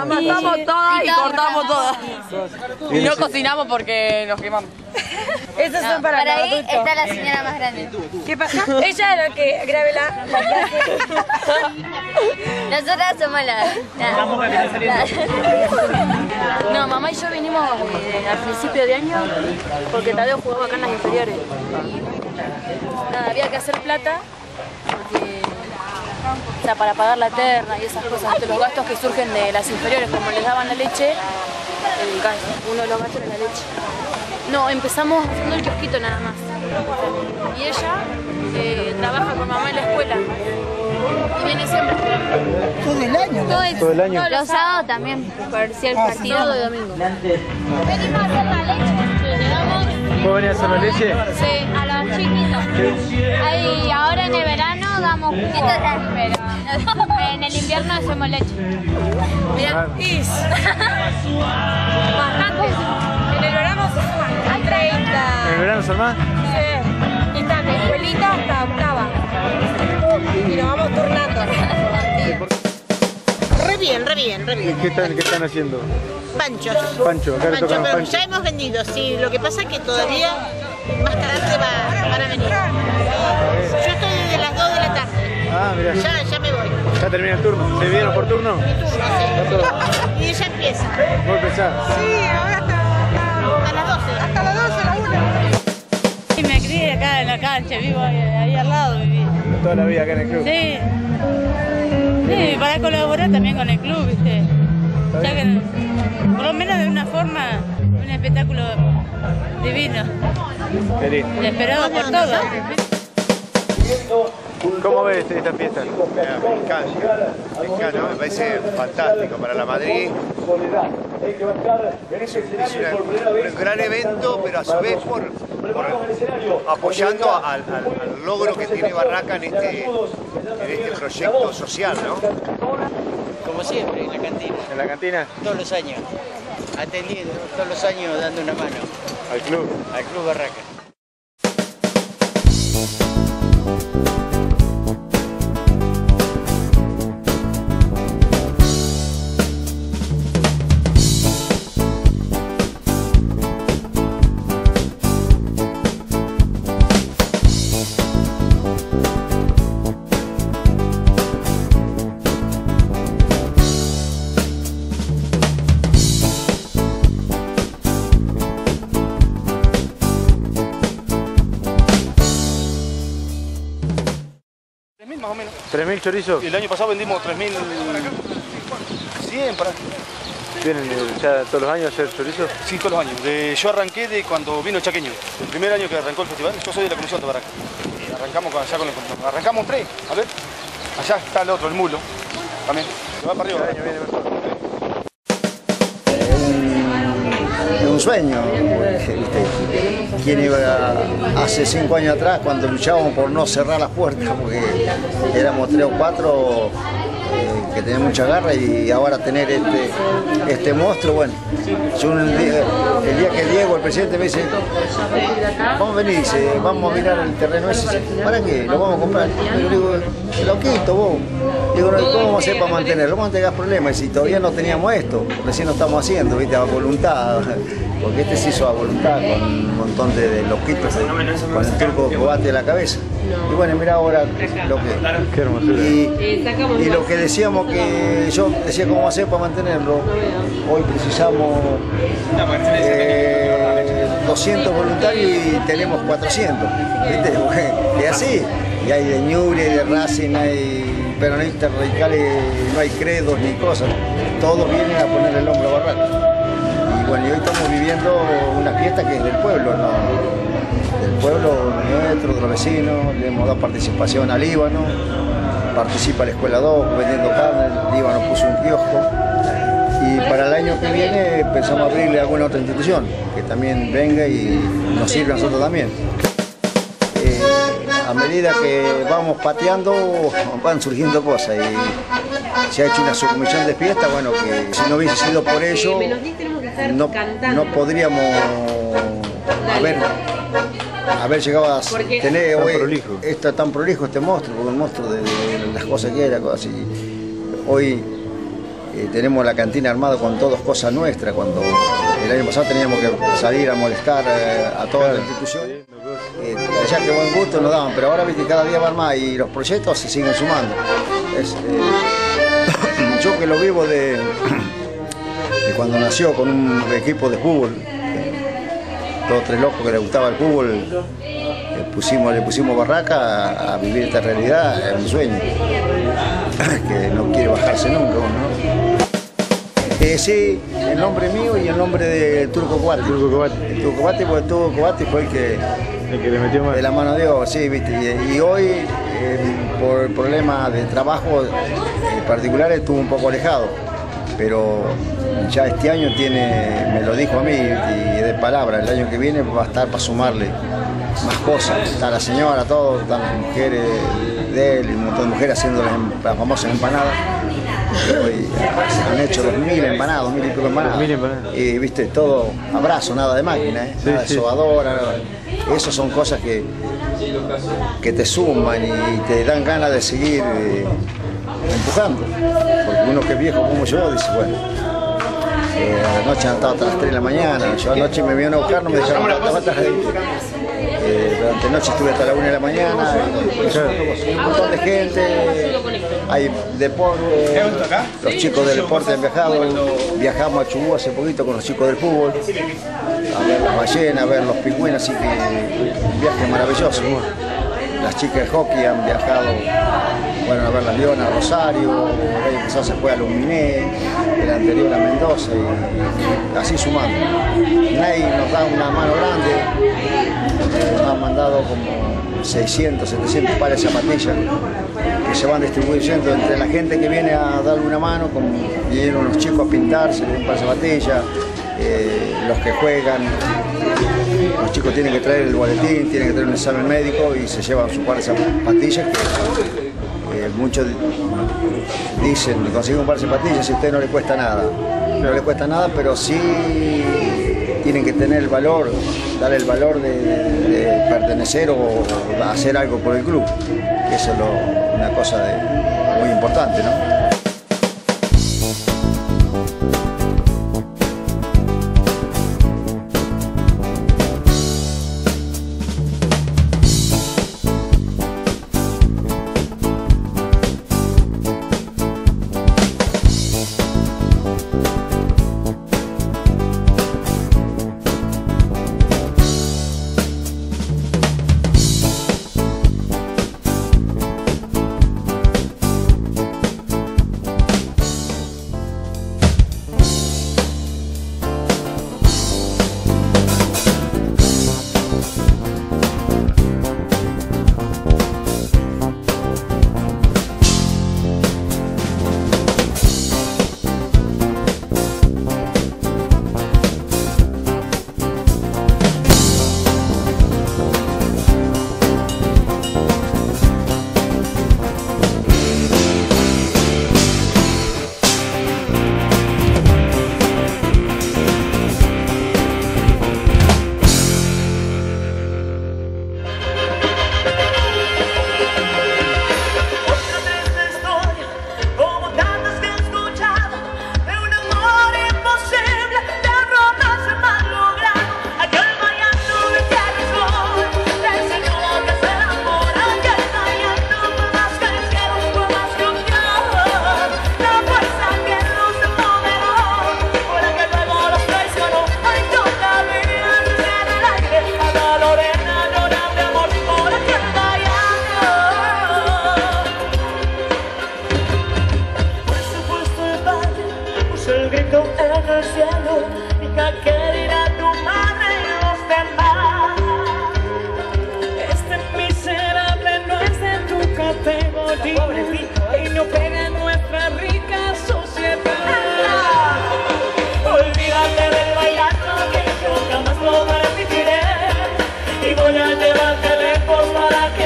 Amasamos todas y cortamos todas. Y no cocinamos porque nos quemamos. Esas son para los ahí adultos. está la señora más grande. ¿Qué pasa? Ella es la que grabe la Nosotras somos las... No, mamá y yo vinimos al principio de año porque Tadeo jugaba acá en las inferiores. Y nada, había que hacer plata porque, o sea, para pagar la terna y esas cosas, los gastos que surgen de las inferiores, como les daban la leche, uno de los gastos era la leche. No, empezamos haciendo el kiosquito nada más. Y ella trabaja con mamá en la escuela. Y viene siempre. Todo el año. Todo el año. Los sábados también, por si el partido. Sábado y domingo. Venimos a hacer la leche. ¿Puedo venir a hacer la leche? Sí, a los chiquitos. Ahí, ahora en el verano damos jugo, pero en el invierno hacemos leche. Mirá, bastante. En el verano se suman 30. ¿En el verano se arma? Sí. Y está de escuelita hasta octava. Y nos vamos turnando. Re bien, re bien, re bien. ¿Qué están haciendo? Panchos. Pancho, acá le Pancho, tocan pero pancho. ya hemos vendido, sí. Lo que pasa es que todavía más tarde van a venir. Yo estoy desde las 2 de la tarde. Ah, mirá. Ya me voy. ¿Ya termina el turno? ¿Se vieron por turno? Mi turno, sí. Y ya empieza. ¿Vos empezás? Sí, ahora hasta las 12. Hasta las 12, la 1. Sí, me crié acá en la cancha, vivo ahí al lado. Viví. Toda la vida acá en el club. Sí. Sí, para colaborar también con el club, ¿viste? Ya que, por lo menos de una forma, un espectáculo divino. Feliz. Y esperado por todos. ¿Cómo ves esta fiesta? Me encanta, me parece fantástico para la Madrid. Es un gran evento, pero a su vez por apoyando al logro que tiene Barraca en este proyecto social, ¿no? Como siempre, en la cantina. ¿En la cantina? Todos los años. Atendiendo, todos los años dando una mano. Al club. Al Club Barraca. Más o menos. ¿3.000 chorizos? Y el año pasado vendimos 3.100 para acá. ¿Vienen ya todos los años a hacer chorizos? Sí, todos los años. Yo arranqué de cuando vino el Chaqueño. El primer año que arrancó el festival, yo soy de la comisión de Barraca. Y arrancamos allá con el control. Arrancamos 3, a ver. Allá está el otro, el mulo. También. Se va para arriba. El año viene mejor. Es un sueño. ¿Quién iba hace 5 años atrás cuando luchábamos por no cerrar las puertas? Porque éramos 3 o 4 que tenían mucha garra y ahora tener este monstruo, bueno. Yo el día que Diego, el presidente, me dice, vamos a venir, dice, vamos a mirar el terreno ese, ¿para qué? Lo vamos a comprar. Yo digo, loquito vos. Digo, ¿cómo vamos a hacer para mantenerlo? ¿Cómo tengas problemas? Y si todavía no teníamos esto, recién lo estamos haciendo, ¿viste? A voluntad. Porque este se hizo a voluntad con un montón de loquitos, con el turco Cobate de la cabeza. Y bueno, mira ahora lo que... Qué hermosura. Y lo que decíamos que yo decía cómo hacer para mantenerlo, hoy precisamos 200 voluntarios y tenemos 400, ¿viste? Es así. Y hay de Ñuble, de Racing, hay peronistas radicales, no hay credos ni cosas. Todos vienen a poner el hombro a Barraca. Y bueno, y hoy estamos viviendo una fiesta que es del pueblo, ¿no? Del pueblo nuestro, de los vecinos. Le hemos dado participación al Líbano, participa la Escuela 2 vendiendo carne, el Líbano puso un kiosco. Y para el año que viene pensamos abrirle a alguna otra institución que también venga y nos sirva a nosotros también. A medida que vamos pateando van surgiendo cosas y se ha hecho una subcomisión de fiesta, bueno, que si no hubiese sido por ello no podríamos haber llegado a tener hoy tan prolijo este monstruo, porque un monstruo de las cosas que era, cosas así. Hoy tenemos la cantina armada con todas cosas nuestras. Cuando el año pasado teníamos que salir a molestar a toda la institución, ya que buen gusto nos daban, pero ahora viste, cada día van más y los proyectos se siguen sumando. Yo que lo vivo de cuando nació con un equipo de fútbol, todos tres locos que les gustaba el fútbol, le pusimos barraca a vivir esta realidad, es un sueño que no quiere bajarse nunca, ¿no? Sí, el nombre mío y el nombre de Turco Cobati. El Turco Cobati, porque Turco Cobati fue el que le metió más. De la mano de Dios, sí, viste. Y hoy, por problemas de trabajo particulares, estuvo un poco alejado. Pero ya este año me lo dijo a mí y de palabra, el año que viene va a estar para sumarle más cosas. Está la señora, todas las mujeres de él, y un montón de mujeres haciendo las famosas empanadas. Hoy han hecho 2000 empanadas, 2000 y pico empanadas. Y viste, todo abrazo, nada de máquina, nada de sobadora. Esas son cosas que te suman y te dan ganas de seguir empujando. Porque uno que es viejo como yo dice, bueno, anoche han estado hasta las 3 de la mañana, yo anoche me vieron a buscar, no me dejaron trabajar. Durante la noche estuve hasta la 1 de la mañana, un montón de gente, hay deporte, los chicos del deporte han viajado, viajamos a Chubut hace poquito con los chicos del fútbol, a ver las ballenas, a ver los pingüinos, así que un viaje maravilloso. Las chicas de hockey han viajado, bueno, a ver las Leonas, a Rosario, el año pasado se fue a Luminé, el anterior a Mendoza, y así sumando. Ney nos da una mano grande, nos han mandado como 600, 700 pares de zapatillas que se van distribuyendo entre la gente que viene a darle una mano, como vinieron los chicos a pintarse, un par de zapatillas, los que juegan. Los chicos tienen que traer el boletín, tienen que traer un examen médico y se llevan su par de zapatillas que muchos dicen, consigue un par de zapatillas y a usted no le cuesta nada. No le cuesta nada, pero sí tienen que tener el valor, darle el valor de pertenecer o hacer algo por el club. Eso es una cosa muy importante, ¿no? Y no pega en nuestra rica sociedad. Olvídate del bailando que yo jamás lo permitiré. Y voy a llevarte lejos para que